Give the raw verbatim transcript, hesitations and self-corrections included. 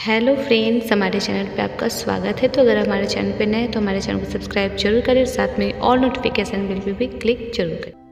Hello friends, हमारे channel पे आपका स्वागत है। तो अगर हमारे चैनल पे नए हैं तो हमारे चैनल को सब्सक्राइब जरूर करें, साथ में ऑल नोटिफिकेशन बिल पे भी क्लिक जरूर करें।